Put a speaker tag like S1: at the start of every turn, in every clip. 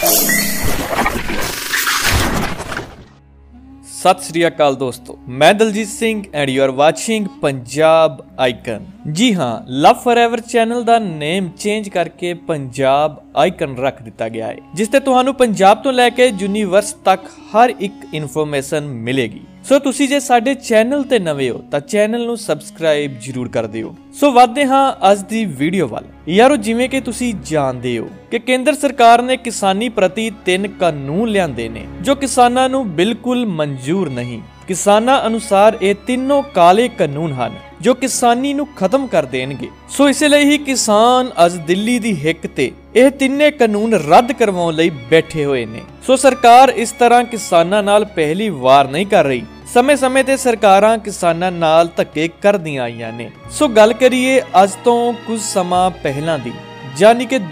S1: सत श्री अकाल दोस्तों, मैं Daljit Singh and you are watching Punjab icon. जी हाँ, लव फॉरएवर चैनल दा नेम चेंज करके पंजाब आइकन रख दिता गया है, जिसते तुहानू पंजाब तो लैके यूनीवर्स तक हर एक इन्फॉर्मेशन मिलेगी। सो तुसी जे साडे चैनल ते नवे हो तां चैनल नू सबसक्राइब जरूर कर दिओ। सो वधदे हां अज दी वीडियो वाल। यारो, जिवें कि तुसी जानदे हो कि केंद्र सरकार ने किसानी प्रति 3 कानून लिआंदे ने जो किसानां नू बिल्कुल मंजूर नहीं। किसानां अनुसार ये तीनों काले कानून हन जो किसानी नू खत्म कर देणगे। सो इस लई ही किसान अज दिल्ली दी हिक ते यह तीने कानून रद्द करवाउण लई बैठे हुए ने। सो सरकार इस तरह किसानां नाल पहली वार नहीं कर रही। समय समय ते सरकारां किसानां नाल धक्के करदियां आईयां ने। सो गल करिए अज तो कुछ समा पहलां दी, यानी कि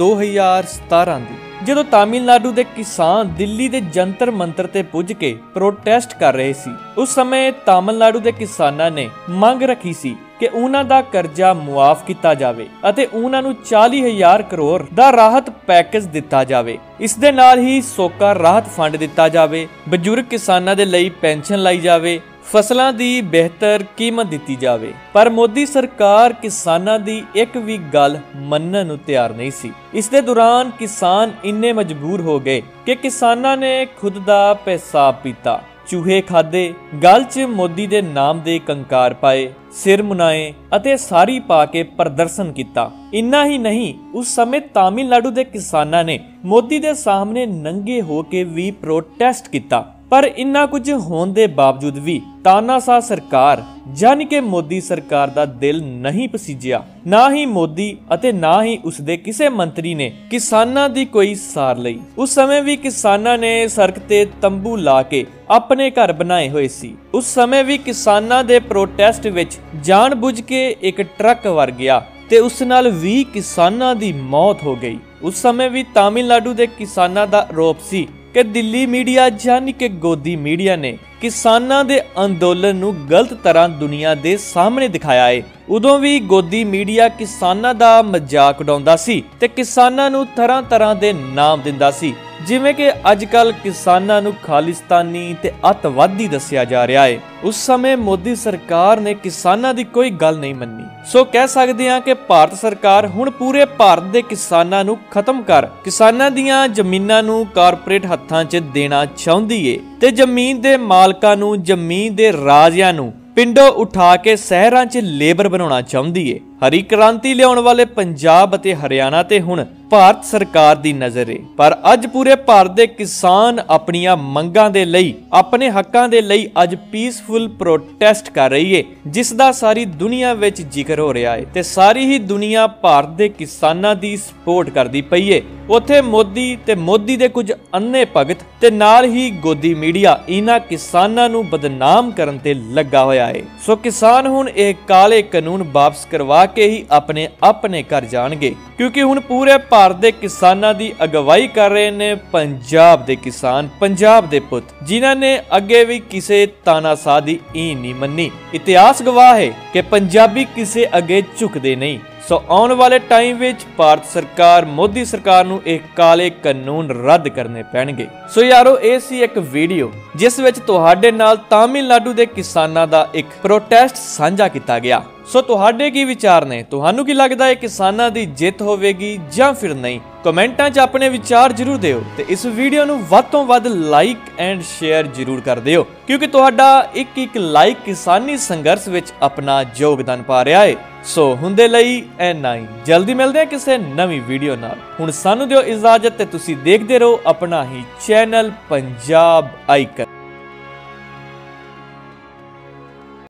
S1: 2017 दी, ਜਦੋਂ ਤਾਮਿਲਨਾਡੂ ਦੇ ਕਿਸਾਨ ਦਿੱਲੀ ਦੇ ਜੰਤਰ ਮੰਤਰ ਤੇ ਪੁੱਜ ਕੇ ਪ੍ਰੋਟੈਸਟ ਕਰ ਰਹੇ ਸੀ। ਉਸ ਸਮੇਂ ਤਾਮਿਲਨਾਡੂ ਦੇ ਕਿਸਾਨਾਂ ਨੇ ਮੰਗ ਰੱਖੀ ਸੀ ਕਿ ਉਹਨਾਂ ਦਾ ਕਰਜ਼ਾ ਮੁਆਫ ਕੀਤਾ ਜਾਵੇ ਅਤੇ ਉਹਨਾਂ ਨੂੰ 40,000 ਕਰੋੜ ਦਾ ਰਾਹਤ ਪੈਕੇਜ ਦਿੱਤਾ ਜਾਵੇ। ਇਸ ਦੇ ਨਾਲ ਹੀ ਸੋਕਾ ਰਾਹਤ ਫੰਡ ਦਿੱਤਾ ਜਾਵੇ, ਬਜ਼ੁਰਗ ਕਿਸਾਨਾਂ ਦੇ ਲਈ ਪੈਨਸ਼ਨ ਲਾਈ ਜਾਵੇ, फसलों की बेहतर कीमत दी जाए। पर मोदी सरकार किसानां दी एक भी गल मनन नूं तैयार नहीं सी। इस दे दौरान किसान इन्ने मजबूर हो गए कि किसानां ने खुद दा पेशाब पीता, चूहे खादे, गल च मोदी दे नाम दे कंकार पाए, सिर मुनाए अते सारी पा के प्रदर्शन किया। इन्ना ही नहीं, उस समय तामिलनाडु दे किसानां ने मोदी दे सामने नंगे होके भी प्रोटेस्ट किया। पर इन्ना कुछ होने के बावजूद भी तानाशाह सरकार यानी कि मोदी सरकार दा दिल नहीं पसीजिया। ना ही मोदी अते ना ही उसदे किसे मंत्री ने किसानां दी कोई सार लई। उस समय भी किसानां ने सड़क ते तंबू ला के अपने घर बनाए हुए सी। उस समय भी किसानां दे प्रोटेस्ट विच जानबुझ के एक ट्रक वर गया ते उस नाल 20 किसानां दी मौत हो गई। उस समय भी तामिलनाडु दे किसानां दा आरोप सी कि दिल्ली मीडिया यानी कि गोदी मीडिया ने किसानां दे अंदोलन नू गलत तरह दुनिया दे सामने दिखाया है। उदों भी गोदी मीडिया किसानां दा मजाक उड़ाउंदा सी ते किसानां नू तरह तरह दे नाम दिंदा सी, जिवें कि अजकल किसानां नू खालिस्तानी ते अतवादी दस्सिया जा रहा है। उस समय मोदी सरकार ने किसानां दी कोई गल नहीं मन्नी। सो कह सकते हैं कि भारत सरकार हुण पूरे भारत दे किसानां नू खत्म कर किसानां दियां जमीनां नू कारपोरेट हत्थां 'च देना चाहुंदी है ते जमीन दे मालकां नू, जमीन दे राजियां नू पिंडों उठा के शहरां 'च लेबर बनाउणा चाहुंदी है। हरी क्रांति लियाउण वाले पंजाब अते हरियाणा ते हुण भारत सरकार दी नज़र है। पर अज पूरे भारत दे किसान अपनियां मंगां दे लई, अपने हक्कां दे लई अज पीसफुल प्रोटेस्ट कर रही है, जिस दा सारी दुनिया विच जिक्र हो रहा है ते सारी ही दुनिया भारत दे किसानां दी सपोर्ट करदी पई है। उत्थे मोदी ते मोदी दे कुछ अन्ने भगत ते नाल ही गोदी मीडिया इन्हां किसानां नू बदनाम करन ते लगा होया है। सो किसान हुण इह काले कानून वापस करवा के ही अपने अपने घर जाणगे, क्योंकि हुण पूरे भारत दे किसानां दी अगवाई कर रहे ने पंजाब दे किसान, पंजाब दे पुत, जिन्हां ने अगे भी किसे तानाशाह दी ईन नहीं मन्नी। इतिहास गवाह है कि पंजाबी किसे अगे झुकदे नहीं। सो आने वाले टाइम विच भारत सरकार, मोदी सरकार नू एक काले कानून रद्द करने पैणगे। सो यारो, ये सी एक वीडियो जिस विच तुहाडे नाल तामिलनाडु दे किसानां दा एक प्रोटेस्ट साझा किया गया। सो तुहाडे की विचार ने? तुहानू की लगदा है किसानां दी जित होवेगी जां फिर नहीं? कमेंटां 'च अपने विचार जरूर दिओ ते इस वीडियो नू वध तों वध लाइक एंड शेयर जरूर कर दिओ, क्योंकि तुहाडा एक लाइक किसानी संघर्ष विच अपना योगदान पा रहा है। सो हुंदे लई ऐना ही, जल्दी मिलदे हैं किसी नवी वीडियो नाल। हुण सानू दिओ इजाजत ते तुसीं देखदे रहो अपना ही चैनल पंजाब आइकन।